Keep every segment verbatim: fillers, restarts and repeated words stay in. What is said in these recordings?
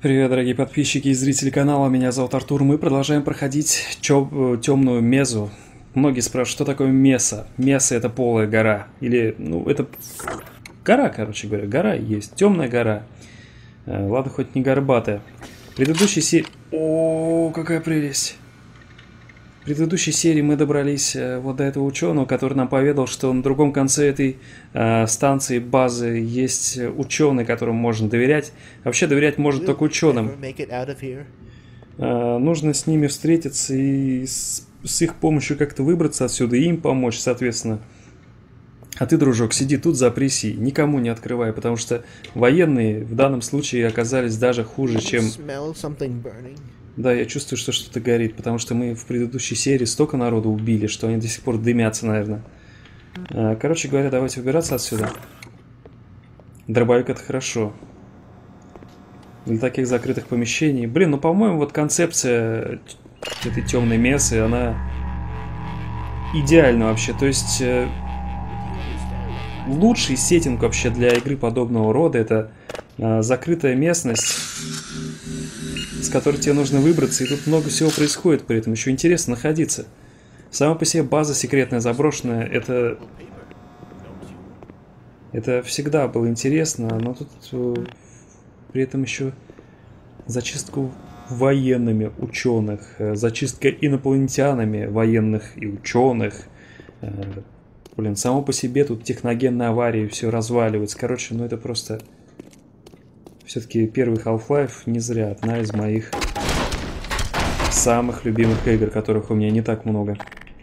Привет, дорогие подписчики и зрители канала, меня зовут Артур. Мы продолжаем проходить темную мезу. Многие спрашивают, что такое меса? Меса — это полая гора. Или, ну, это гора, короче говоря. Гора есть, темная гора. Ладно, хоть не горбатая. В предыдущей серии... О, какая прелесть! В предыдущей серии мы добрались э, вот до этого ученого, который нам поведал, что на другом конце этой э, станции, базы, есть ученый, которому можно доверять. Вообще доверять можно только ученым. Э, нужно с ними встретиться и с, с их помощью как-то выбраться отсюда, и им помочь, соответственно. А ты, дружок, сиди тут, запрись, никому не открывай, потому что военные в данном случае оказались даже хуже, чем... Да, я чувствую, что что-то горит, потому что мы в предыдущей серии столько народу убили, что они до сих пор дымятся, наверное. Короче говоря, давайте выбираться отсюда. Дробовик — это хорошо. Для таких закрытых помещений. Блин, ну, по-моему, вот концепция этой темной мессы, она идеальна вообще. То есть, лучший сеттинг вообще для игры подобного рода — это закрытая местность, с которой тебе нужно выбраться, и тут много всего происходит при этом. Еще интересно находиться. Сама по себе база секретная, заброшенная, это... Это всегда было интересно, но тут э, при этом еще зачистку военными ученых, э, зачистка инопланетянами военных и ученых. Э, блин, само по себе тут техногенная авария, все разваливается. Короче, ну это просто... Все-таки первый Half-Life не зря одна из моих самых любимых игр, которых у меня не так много.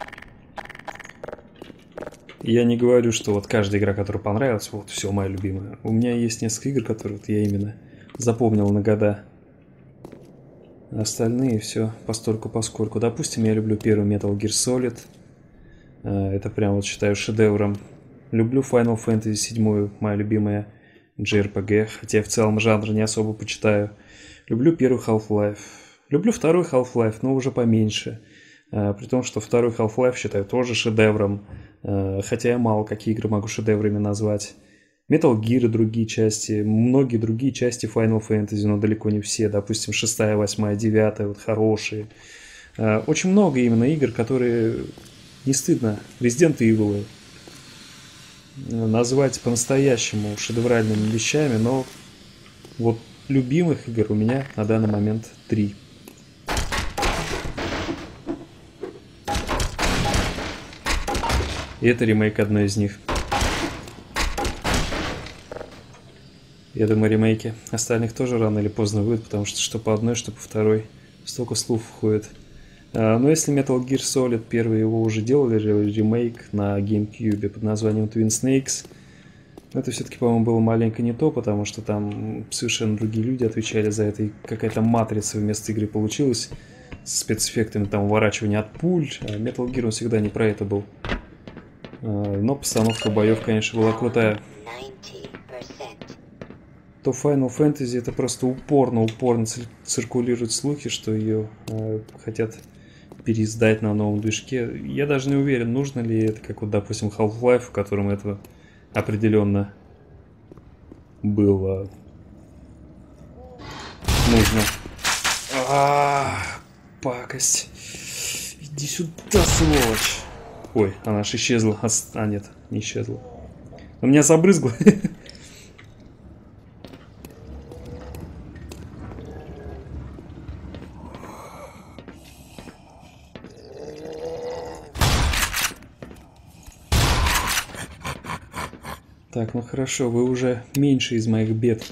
Я не говорю, что вот каждая игра, которая понравилась, вот все моя любимая. У меня есть несколько игр, которые вот я именно запомнил на года. Остальные все постольку-поскольку. Допустим, я люблю первый Metal Gear Solid. Это прям вот считаю шедевром. Люблю Final Fantasy семь, моя любимая джей ар пи джи, хотя я в целом жанр не особо почитаю. Люблю первый Half-Life. Люблю второй Half-Life, но уже поменьше. А, при том, что второй Half-Life считаю тоже шедевром. А, хотя я мало какие игры могу шедеврами назвать. Metal Gear и другие части. Многие другие части Final Fantasy, но далеко не все. Допустим, шестая, восьмая, девятая, вот хорошие. А, очень много именно игр, которые не стыдно. Resident Evil назвать по-настоящему шедевральными вещами, но вот любимых игр у меня на данный момент три. И это ремейк одной из них. Я думаю, ремейки остальных тоже рано или поздно выйдут, потому что что по одной, что по второй столько слов входит. Но если Metal Gear Solid первый его уже делали, ремейк на GameCube под названием Twin Snakes, это все-таки, по-моему, было маленько не то, потому что там совершенно другие люди отвечали за это, и какая-то матрица вместо игры получилась с спецэффектами, там, уворачивания от пуль. А Metal Gear он всегда не про это был. Но постановка боев, конечно, была крутая. То Final Fantasy это просто упорно-упорно циркулируют слухи, что ее э, хотят переиздать на новом движке. Я даже не уверен, нужно ли это, как вот, допустим, Half-Life, в котором это определенно было нужно. А, пакость. Иди сюда, сволочь. Ой, она аж исчезла. А, нет, не исчезла. У меня забрызгло. Так, ну хорошо, вы уже меньше из моих бед.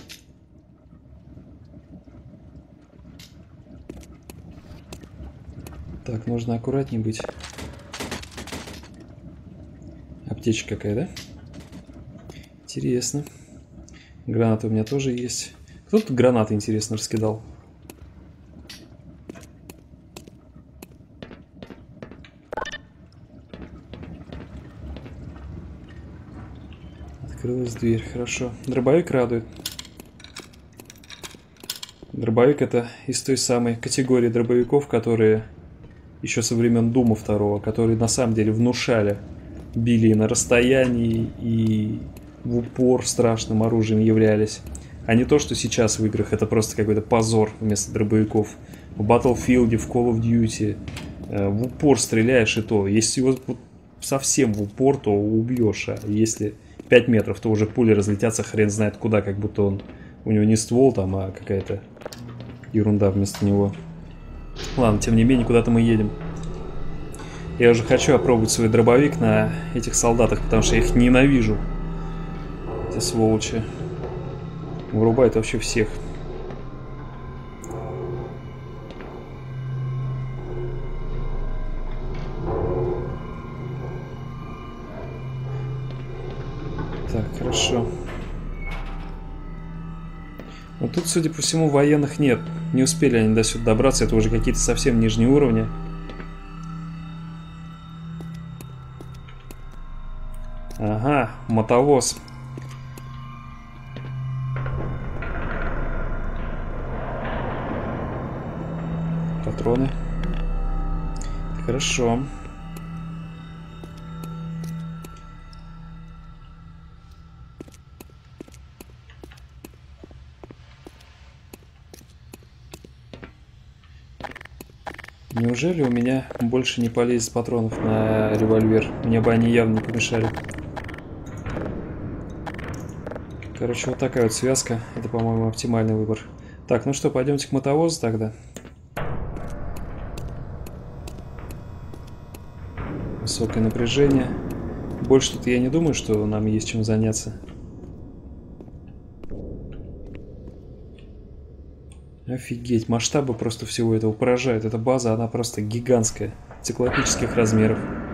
Так, нужно аккуратнее быть. Аптечка какая, да? Интересно. Гранаты у меня тоже есть. Кто тут гранаты, интересно, раскидал? Открылась дверь, хорошо. Дробовик радует. Дробовик — это из той самой категории дробовиков, которые еще со времен Дума второго, которые на самом деле внушали. Били и на расстоянии, и в упор страшным оружием являлись. А не то, что сейчас в играх это просто какой-то позор вместо дробовиков. В Battlefield, в Call of Duty э, в упор стреляешь, и то. Если его вот совсем в упор, то убьешь. А если пять метров, то уже пули разлетятся хрен знает куда, как будто он... У него не ствол там, а какая-то ерунда вместо него. Ладно, тем не менее, куда-то мы едем. Я уже хочу опробовать свой дробовик на этих солдатах, потому что я их ненавижу. Эти сволочи. Вырубают вообще всех. Так, хорошо. Но тут, судя по всему, военных нет. Не успели они до сюда добраться. Это уже какие-то совсем нижние уровни. Ага, мотовоз. Патроны. Хорошо. Неужели у меня больше не полезет патронов на револьвер? Мне бы они явно не помешали. Короче, вот такая вот связка. Это, по-моему, оптимальный выбор. Так, ну что, пойдемте к мотовозу тогда. Высокое напряжение. Больше тут я не думаю, что нам есть чем заняться. Офигеть, масштабы просто всего этого поражают. Эта база, она просто гигантская, циклопических размеров.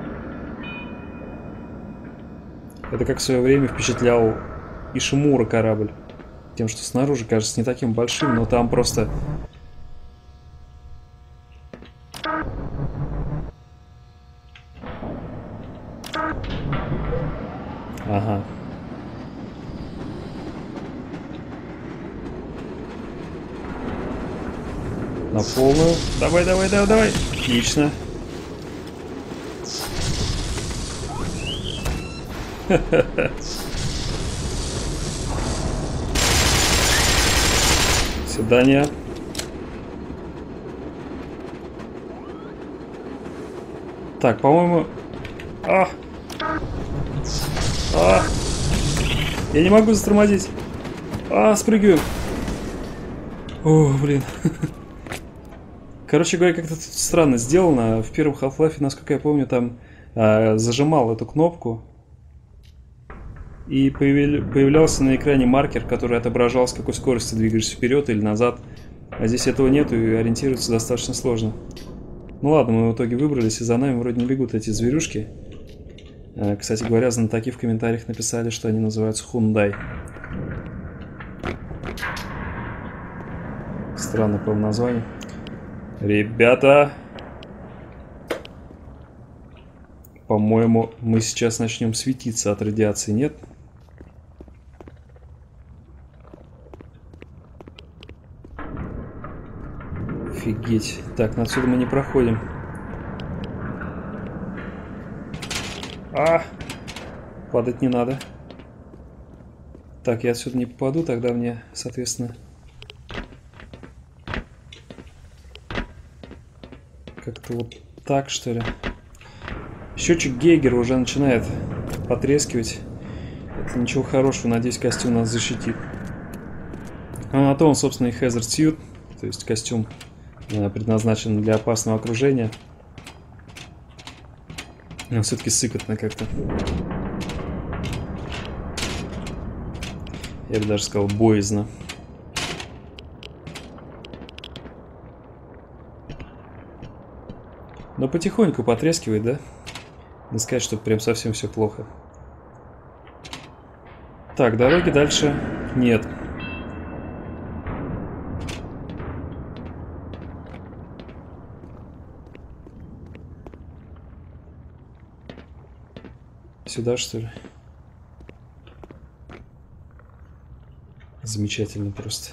Это как в свое время впечатлял Ишимура корабль. Тем, что снаружи кажется не таким большим, но там просто... Ага. На полную. Давай, давай, давай, давай. Отлично. Свидания. Так, по-моему... А! А! Я не могу затормозить. А, спрыгиваю. О, блин. Короче говоря, как-то тут странно сделано. В первом Half-Life, насколько я помню, там э, зажимал эту кнопку. И появля... появлялся на экране маркер, который отображал, с какой скоростью двигаешься вперед или назад. А здесь этого нету, и ориентироваться достаточно сложно. Ну ладно, мы в итоге выбрались, и за нами вроде не бегут эти зверюшки. Э, кстати говоря, знатоки в комментариях написали, что они называются Хундай. Странно, по названию. Ребята, по-моему, мы сейчас начнем светиться от радиации, нет? Офигеть. Так, отсюда мы не проходим. А! Падать не надо. Так, я отсюда не попаду, тогда мне, соответственно... Как-то вот так, что ли. Счетчик Гейгера уже начинает потрескивать. Это ничего хорошего. Надеюсь, костюм нас защитит. А на то он, собственно, и Hazard Suit. То есть костюм предназначен для опасного окружения. Но все-таки сыкотно как-то. Я бы даже сказал, боязно. Но потихоньку потрескивает, да? Не сказать, что прям совсем все плохо. Так, дороги дальше нет. Сюда, что ли? Замечательно просто.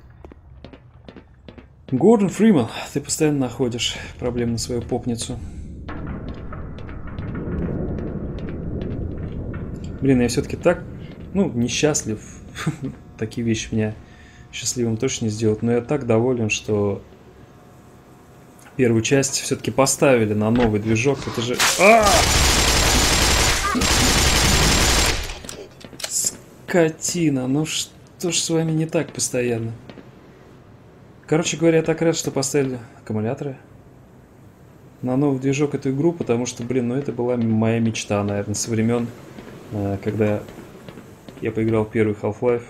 Гордон Фриман, ты постоянно находишь проблем на свою попницу. Блин, я все-таки так, ну, несчастлив. такие вещи меня счастливым точно не сделают. Но я так доволен, что первую часть все-таки поставили на новый движок. Это же... А! Скотина, ну что ж с вами не так постоянно? Короче говоря, я так рад, что поставили аккумуляторы на новый движок эту игру, потому что, блин, ну это была моя мечта, наверное, со времен, когда я поиграл в первый Half-Life.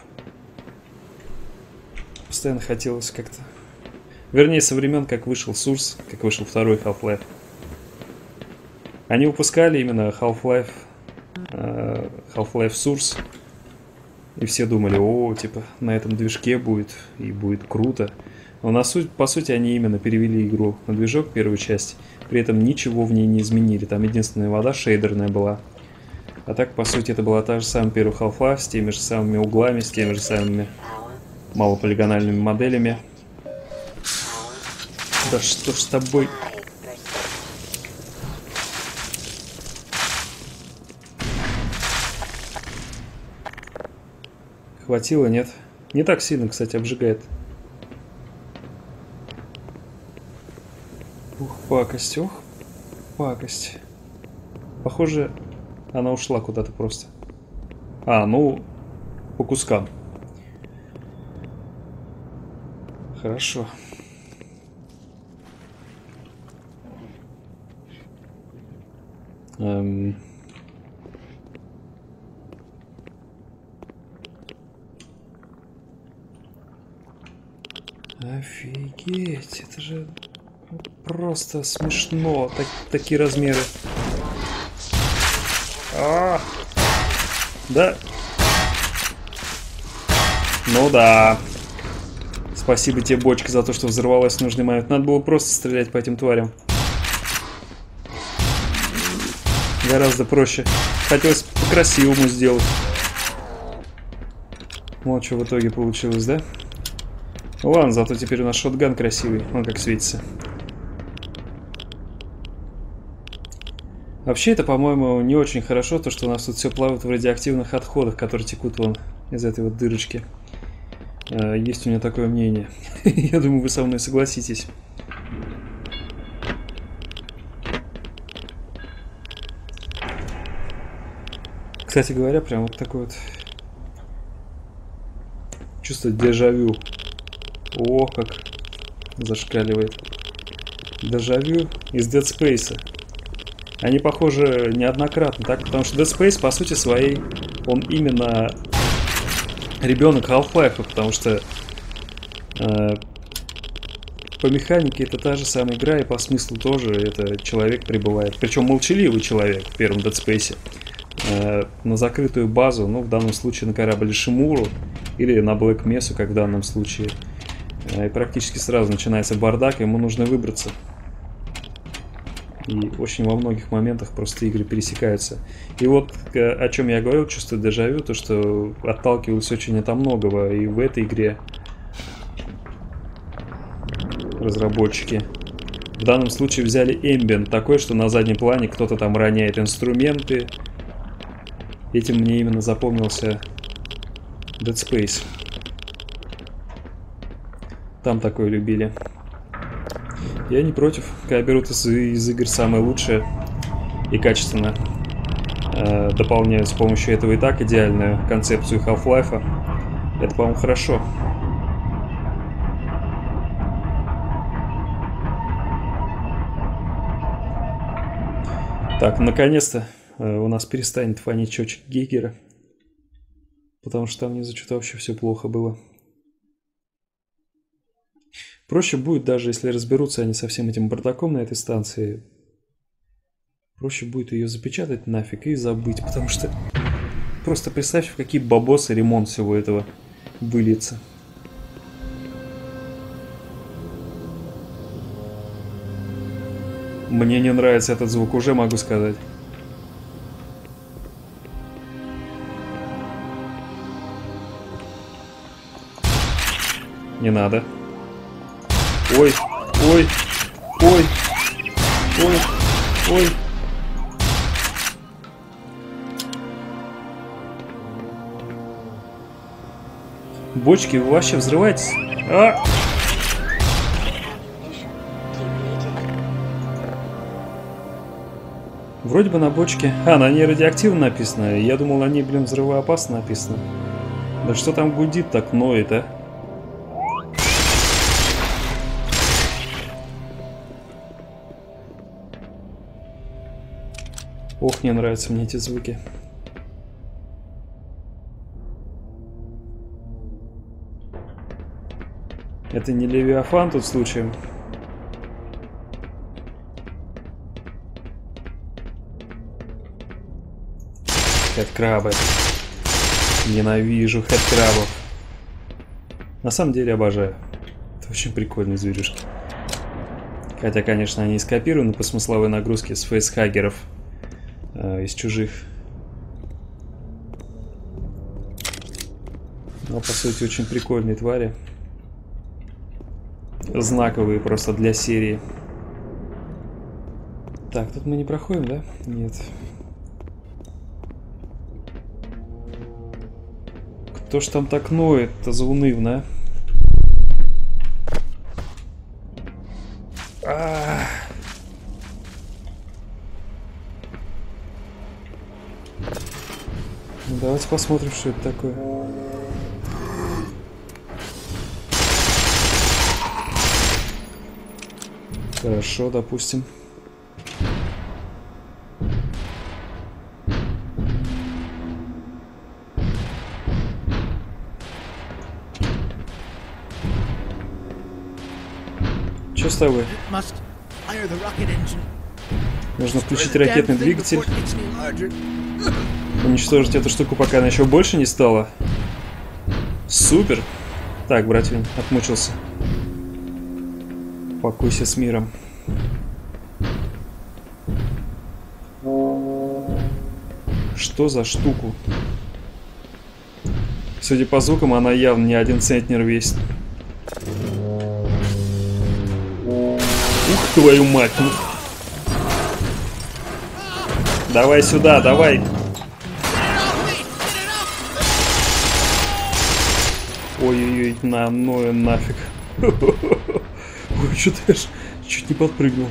Постоянно хотелось как-то... Вернее, со времен, как вышел Source, как вышел второй Half-Life. Они выпускали именно Half-Life, Half-Life Source, и все думали, о, типа, на этом движке будет, и будет круто. Но на суть, по сути, они именно перевели игру на движок, первую часть, при этом ничего в ней не изменили. Там единственная вода шейдерная была. А так, по сути, это была та же самая первая Half-Life, с теми же самыми углами, с теми же самыми малополигональными моделями. Да что ж с тобой? Хватило, нет? Не так сильно, кстати, обжигает. Ух, пакость, ох, пакость. Похоже, она ушла куда-то просто. А, ну, по кускам. Хорошо. Эм... Офигеть, это же просто смешно, так, такие размеры. А, да. Ну да. Спасибо тебе, бочка, за то, что взорвалась в нужный момент. Надо было просто стрелять по этим тварям. Гораздо проще. Хотелось по-красивому сделать. Вот что в итоге получилось, да? Ладно, зато теперь у нас шотган красивый. Он как светится. Вообще это, по-моему, не очень хорошо, то что у нас тут все плавает в радиоактивных отходах, которые текут вон из этой вот дырочки. Есть у меня такое мнение. Я думаю, вы со мной согласитесь. Кстати говоря, прям вот такое вот чувство дежавю. О, как зашкаливает. Дежавю из Dead Space. Они похожи неоднократно, так? Потому что Dead Space, по сути своей, он именно ребенок Half-Life, потому что э, по механике это та же самая игра, и по смыслу тоже это человек прибывает. Причем молчаливый человек в первом Dead Space. Э, на закрытую базу, ну в данном случае на корабль Шимуру, или на Блэк Месу, как в данном случае. Э, и практически сразу начинается бардак, ему нужно выбраться. И очень во многих моментах просто игры пересекаются. И вот о чем я говорил, чувство дежавю, то что отталкивалось очень от многого. И в этой игре разработчики в данном случае взяли эмбиент такой, что на заднем плане кто-то там роняет инструменты. Этим мне именно запомнился Dead Space. Там такое любили. Я не против, когда берут из, из игр самое лучшее и качественно э, дополняют с помощью этого и так идеальную концепцию Half-Life. Это, по-моему, хорошо. Так, наконец-то э, у нас перестанет фонить счетчик Гейгера, потому что там внизу что-то вообще все плохо было. Проще будет, даже если разберутся они со всем этим бардаком на этой станции, проще будет ее запечатать нафиг и забыть, потому что просто представьте, в какие бабосы ремонт всего этого выльется. Мне не нравится этот звук, уже могу сказать. Не надо. Ой, ой, ой, ой, ой. Бочки, вы вообще взрываетесь? А! Вроде бы на бочке. А, на ней радиоактивно написано. Я думал, на ней, блин, взрывоопасно написано. Да что там гудит, так ноет, а? Ох, не нравятся мне эти звуки. Это не Левиафан тут случаем? Хэдкрабы. Ненавижу хэдкрабов. На самом деле обожаю. Это очень прикольные зверюшки. Хотя, конечно, они скопированы по смысловой нагрузке с фейсхаггеров. Э, из чужих. Но, по сути, очень прикольные твари. Знаковые просто для серии. Так, тут мы не проходим, да? Нет. Кто ж там так ноет-то заунывно, а? А-а-а. Ну, давайте посмотрим, что это такое. Хорошо, допустим. Что с тобой? Нужно включить ракетный двигатель. Уничтожить эту штуку, пока она еще больше не стала. Супер. Так, братвин, отмучился. Покойся с миром. Что за штуку? Судя по звукам, она явно не один центнер весит. Ух, твою мать! Ну... Давай сюда, давай! Ой-ой-ой, на, ну нафиг. Ой, что-то я ж чуть не подпрыгнул.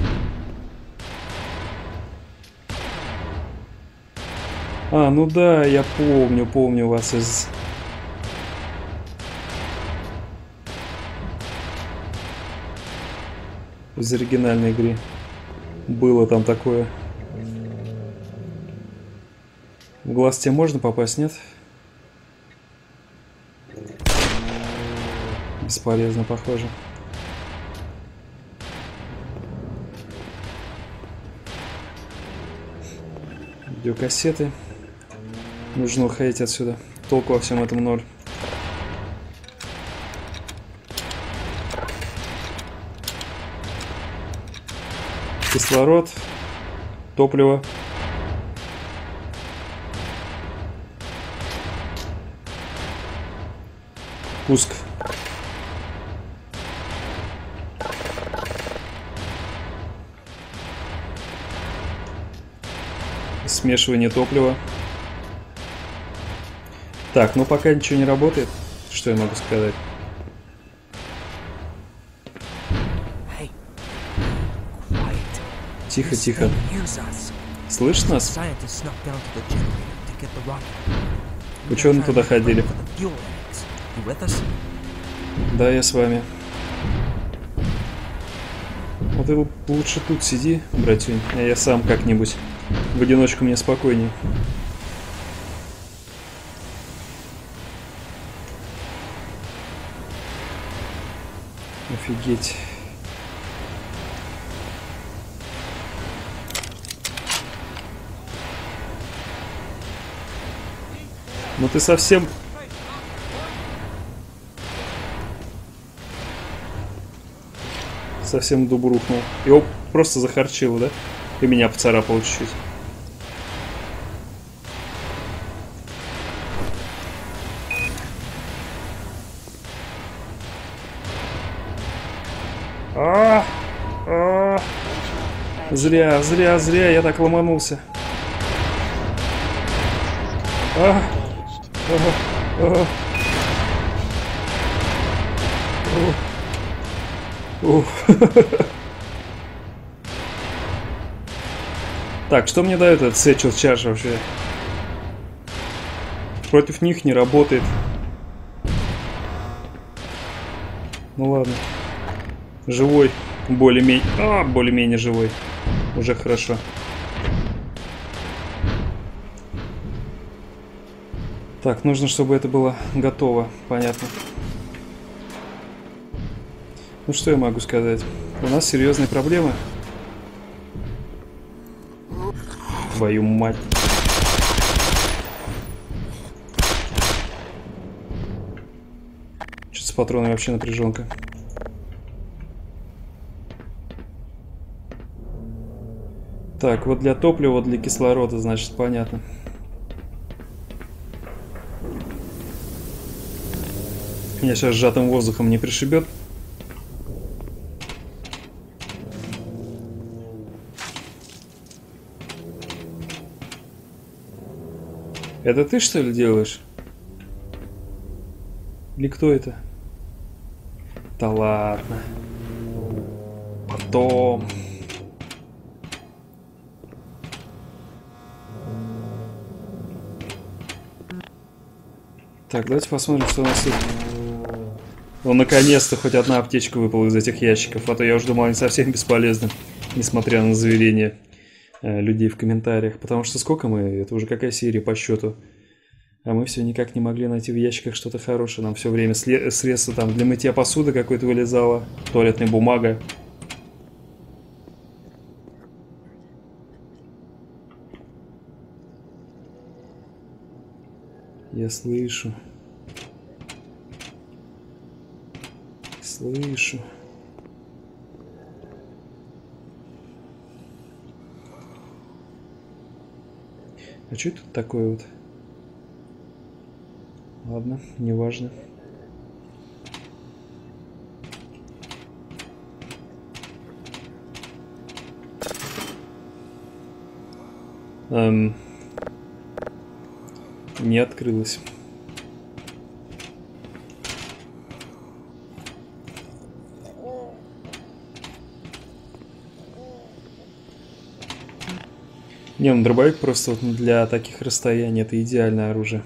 А, ну да, я помню, помню вас из... из оригинальной игры. Было там такое. В глаз тебе можно попасть, нет? Бесполезно, похоже. Видеокассеты. Нужно уходить отсюда. Толку во всем этом ноль. Кислород. Топливо. Пуск. Смешивание топлива. Так, ну пока ничего не работает. Что я могу сказать? Тихо, тихо. Слышишь нас? Ученые туда ходили. Да, я с вами. Вот ты лучше тут сиди, братюнь, а я сам как-нибудь. В одиночку мне спокойнее. Офигеть. Ну ты совсем... Совсем дуб рухнул. Его просто захарчило, да? И меня поцарапало чуть-чуть. А, а, зря, зря, зря я так ломанулся. А, а, а. Ух. Так, что мне дает этот Satchel Charge вообще? Против них не работает. Ну ладно. Живой. Более-менее... А, более-менее живой. Уже хорошо. Так, нужно, чтобы это было готово. Понятно. Ну, что я могу сказать? У нас серьезные проблемы. Твою мать. Что-то с патронами вообще напряженка. Так, вот для топлива, для кислорода, значит, понятно. Меня сейчас сжатым воздухом не пришибет. Это ты, что ли, делаешь? Или кто это? Да ладно. Потом. Так, давайте посмотрим, что у нас тут. Ну, наконец-то хоть одна аптечка выпала из этих ящиков. А то я уже думал, они совсем бесполезны. Несмотря на заверения э, людей в комментариях. Потому что сколько мы? Это уже какая серия по счету? А мы все никак не могли найти в ящиках что-то хорошее. Нам все время средства там для мытья посуды какое-то вылезало. Туалетная бумага. Я слышу. Слышу. А что это такое вот? Ладно, неважно. Эм, не открылось. Не, ну дробовик просто вот для таких расстояний это идеальное оружие.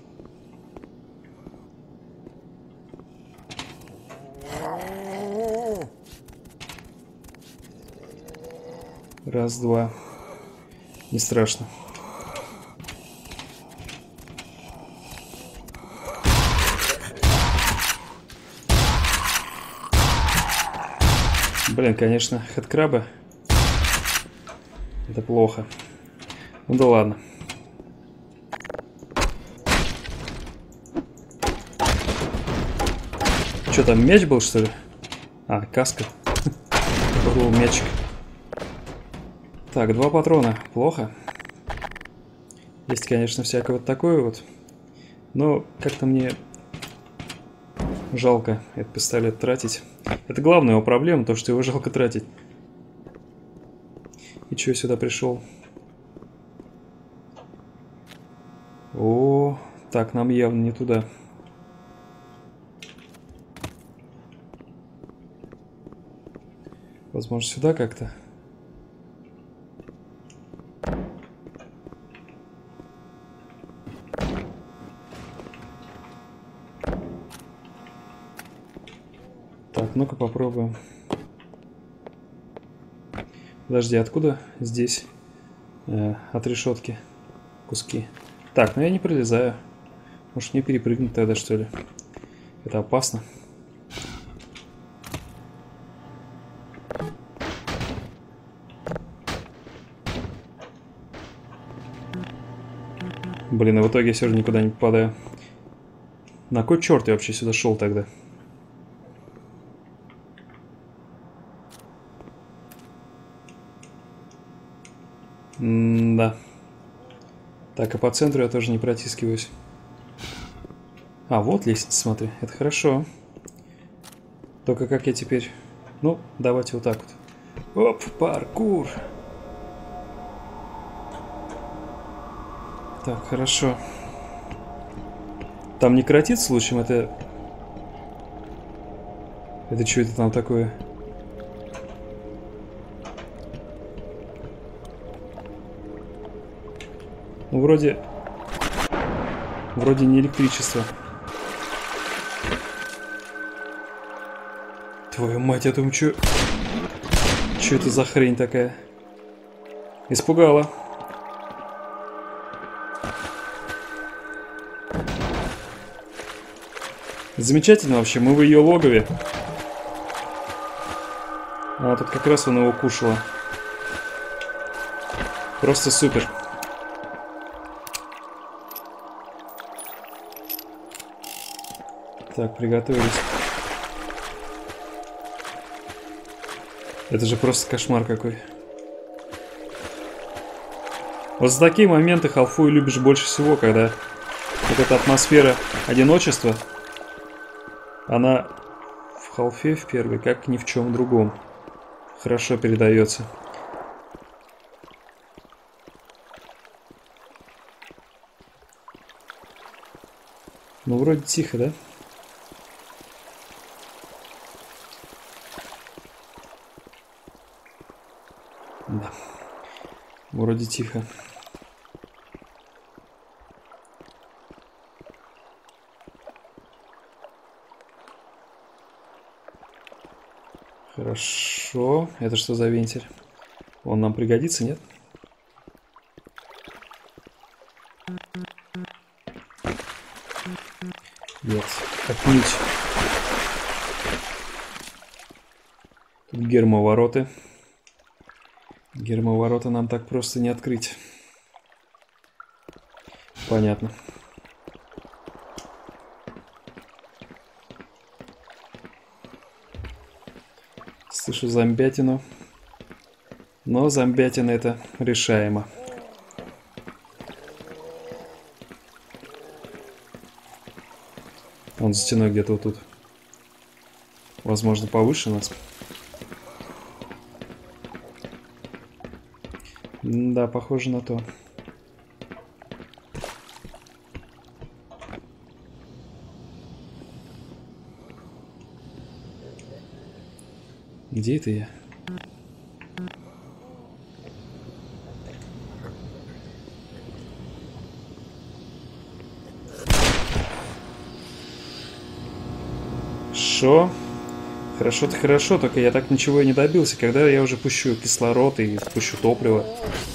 Раз, два. Не страшно. Блин, конечно, хэдкрабы. Это плохо. Ну да ладно. Что там, мяч был, что ли? А, каска. Был мячик. Так, два патрона. Плохо. Есть, конечно, всякое вот такое вот. Но как-то мне жалко этот пистолет тратить. Это главная его проблема, то, что его жалко тратить. И чё я сюда пришел? О, так, нам явно не туда. Возможно, сюда как-то. Так, ну-ка попробуем. Подожди, откуда здесь э, от решетки куски? Так, ну я не пролезаю. Может, мне перепрыгнуть тогда, что ли? Это опасно. Блин, и в итоге я все равно никуда не попадаю. На кой черт я вообще сюда шел тогда? М-да. Так, а по центру я тоже не протискиваюсь. А, вот лестница, смотри. Это хорошо. Только как я теперь... Ну, давайте вот так вот. Оп, паркур. Так, хорошо. Там не коротит случаем? Это... Это что это там такое? Ну, вроде... Вроде не электричество. Твою мать, я думаю, чё... Чё это за хрень такая? Испугала. Замечательно вообще, мы в ее логове. А тут как раз он его кушала. Просто супер. Так, приготовились. Это же просто кошмар какой. Вот за такие моменты Халфу любишь больше всего, когда вот эта атмосфера одиночества, она в Халфе в первой, как ни в чем другом, хорошо передается. Ну, вроде тихо, да? Да. Вроде тихо. Хорошо. Это что за вентиль? Он нам пригодится, нет? Нет, отнюдь. Тут гермовороты. Гермоворота нам так просто не открыть. Понятно. Слышу зомбятину. Но зомбятина это решаемо. Он за стеной где-то вот тут. Возможно, повыше нас. Да, похоже на то. Где это я? Хорошо. Хорошо-то хорошо, только я так ничего и не добился. Когда я уже пущу кислород и пущу топливо.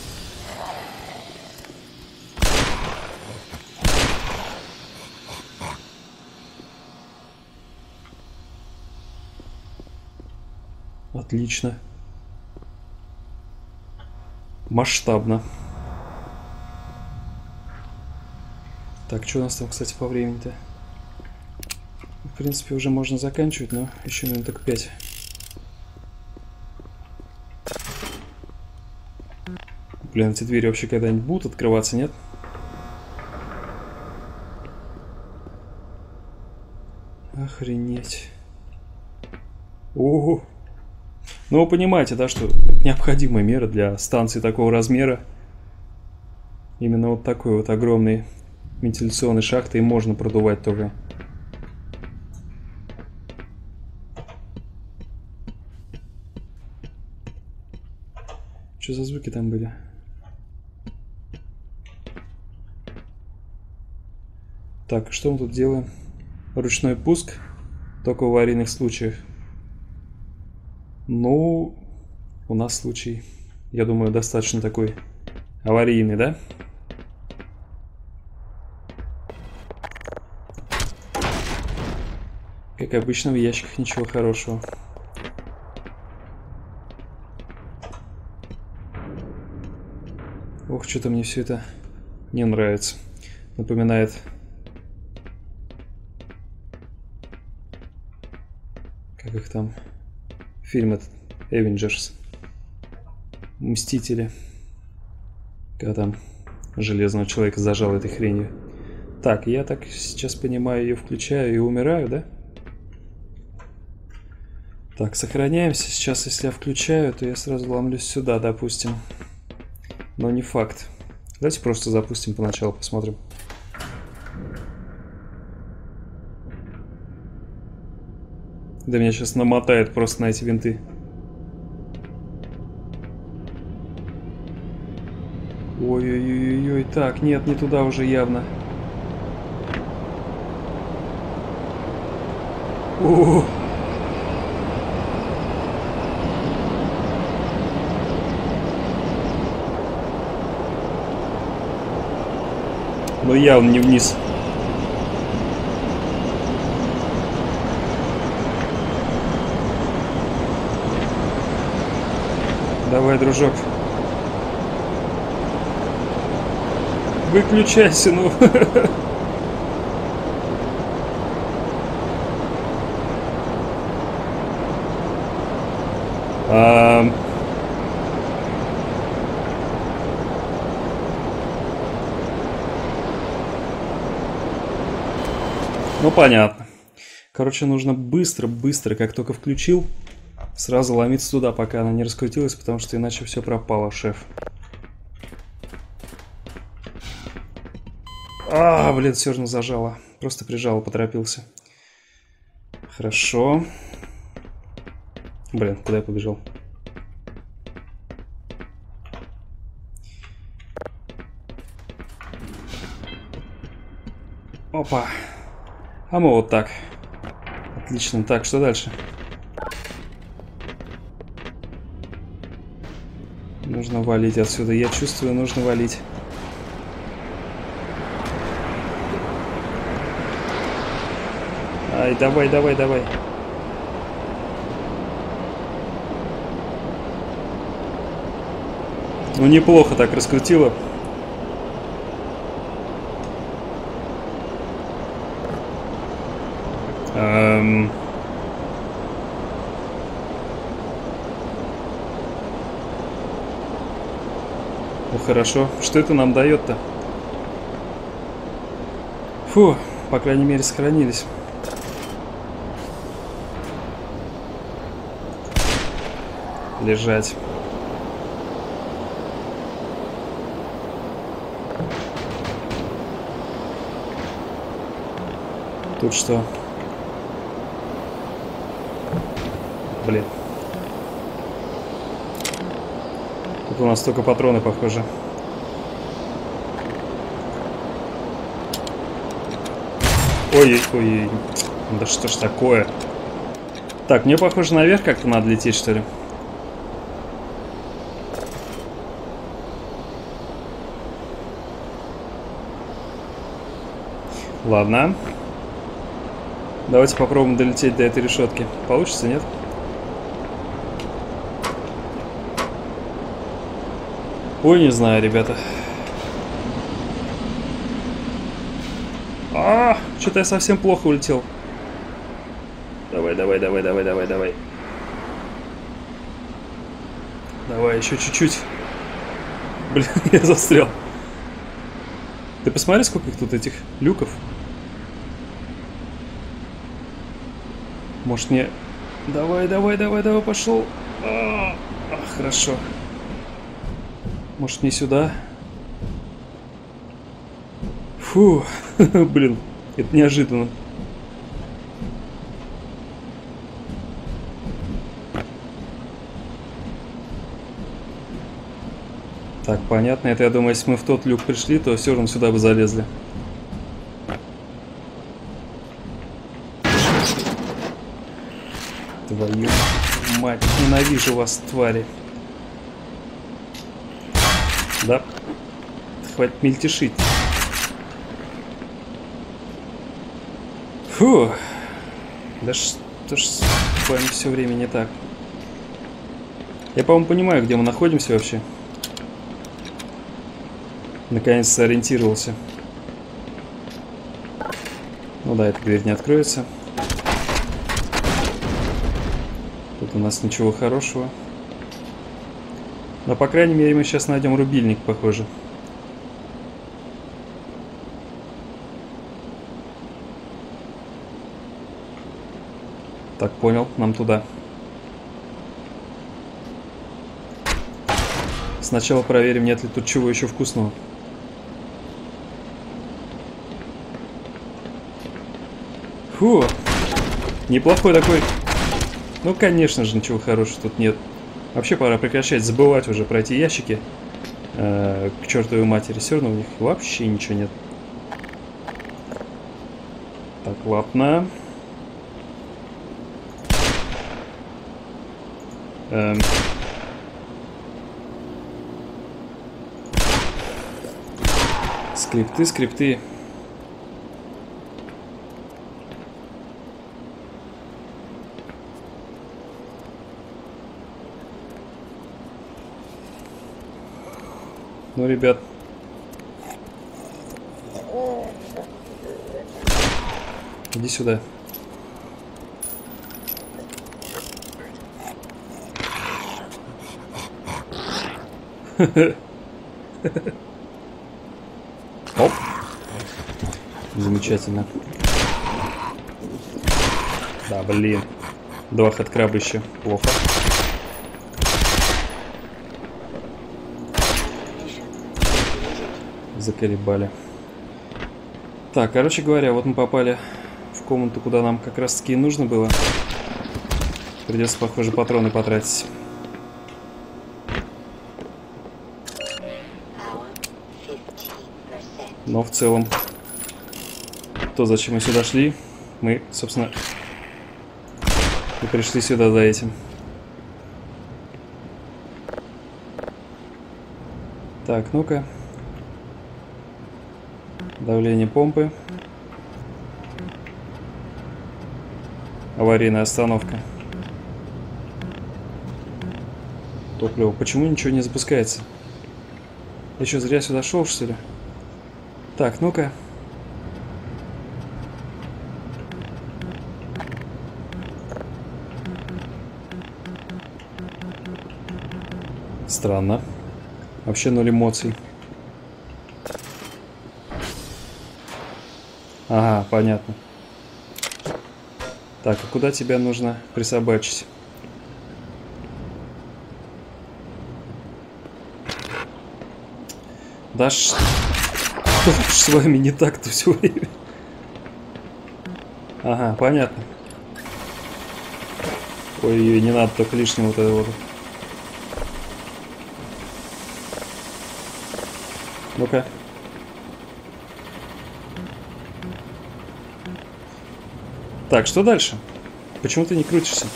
Отлично. Масштабно. Так, что у нас там, кстати, по времени-то? В принципе, уже можно заканчивать, но еще минуток пять. Блин, эти двери вообще когда-нибудь будут открываться, нет? Охренеть. Ого. Ну, вы понимаете, да, что необходимая мера для станции такого размера. Именно вот такой вот огромной вентиляционной шахтой можно продувать только. Что за звуки там были? Так, что мы тут делаем? Ручной пуск, только в аварийных случаях. Ну, у нас случай, я думаю, достаточно такой аварийный, да? Как обычно, в ящиках ничего хорошего. Ох, что-то мне все это не нравится. Напоминает... Как их там? Фильм этот, Avengers. Мстители. Когда там Железного Человека зажал этой хренью. Так, я так сейчас понимаю, ее включаю и умираю, да? Так, сохраняемся. Сейчас, если я включаю, то я сразу ломлюсь сюда, допустим. Но не факт. Давайте просто запустим поначалу, посмотрим. Да меня сейчас намотает просто на эти винты. Ой-ой-ой-ой, так, нет, не туда уже явно. О-о-о. Но явно не вниз. Давай, дружок. Выключайся, ну. а... Ну, понятно. Короче, нужно быстро-быстро, как только включил, сразу ломиться туда, пока она не раскрутилась, потому что иначе все пропало, шеф. А, блин, все равно зажало. Просто прижало, поторопился. Хорошо. Блин, куда я побежал? Опа. А мы вот так. Отлично. Так, что дальше? Нужно валить отсюда. Я чувствую, нужно валить. Ай, давай, давай, давай. Ну, неплохо так раскрутило. Эм... Ну, хорошо. Что это нам дает-то? Фу, по крайней мере, сохранились. Лежать. Тут что? Блин. Тут у нас только патроны, похоже. Ой-ой-ой. Да что ж такое? Так, мне, похоже, наверх как-то надо лететь, что ли? Ладно. Давайте попробуем долететь до этой решетки. Получится, нет? Ой, не знаю, ребята. А, что-то я совсем плохо улетел. Давай, давай, давай, давай, давай, давай. Давай, еще чуть-чуть. Блин, я застрял. Ты посмотри, сколько их тут, этих люков. Может мне... Давай, давай, давай, давай, пошел. А, а, хорошо. Может, не сюда? Фу, блин, это неожиданно. Так, понятно. Это, я думаю, если мы в тот люк пришли, то все равно сюда бы залезли. Твою мать, ненавижу вас, твари. Да? Хватит мельтешить. Фу. Да что ж с вами все время не так. Я, по-моему, понимаю, где мы находимся вообще. Наконец сориентировался. Ну да, эта дверь не откроется. Тут у нас ничего хорошего. Но, по крайней мере, мы сейчас найдем рубильник, похоже. Так, понял, нам туда. Сначала проверим, нет ли тут чего еще вкусного. Фу, неплохой такой. Ну, конечно же, ничего хорошего тут нет. Вообще пора прекращать забывать уже про эти ящики. э, к чертовой матери. Все равно у них вообще ничего нет. Так, ладно. Эм. Скрипты, скрипты. Ну, ребят. Иди сюда. Оп. Замечательно. Да, блин. Два хэдкраба еще. Плохо. Заколебали. Так, короче говоря, вот мы попали в комнату, куда нам как раз таки и нужно было. Придется, похоже, патроны потратить. Но в целом, то, зачем мы сюда шли, мы, собственно, и пришли сюда за этим. Так, ну-ка. Давление помпы. Аварийная остановка. Топливо. Почему ничего не запускается? Я что, зря сюда шел, что ли? Так, ну-ка. Странно. Вообще ноль эмоций. Ага, понятно. Так, а куда тебя нужно присобачить? Да что ж с вами не так-то все время? Ага, понятно. Ой-ой, не надо только лишнего вот это вот. Ну-ка. Так, что дальше? Почему ты не крутишься?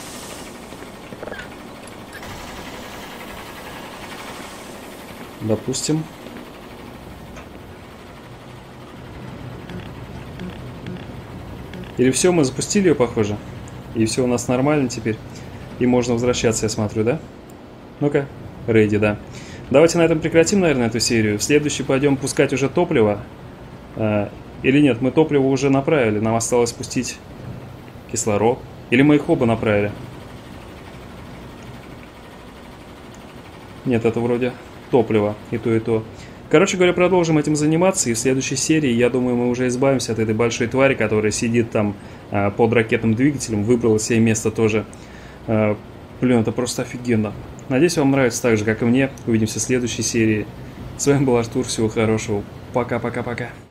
Допустим. Или все, мы запустили ее, похоже. И все у нас нормально теперь. И можно возвращаться, я смотрю, да? Ну-ка. Рейди, да. Давайте на этом прекратим, наверное, эту серию. В следующий пойдем пускать уже топливо. А, или нет, мы топливо уже направили. Нам осталось спустить кислород. Или мы их оба направили? Нет, это вроде топливо. И то, и то. Короче говоря, продолжим этим заниматься. И в следующей серии, я думаю, мы уже избавимся от этой большой твари, которая сидит там а, под ракетным двигателем. Выбрала себе место тоже. А, блин, это просто офигенно. Надеюсь, вам нравится так же, как и мне. Увидимся в следующей серии. С вами был Артур. Всего хорошего. Пока-пока-пока.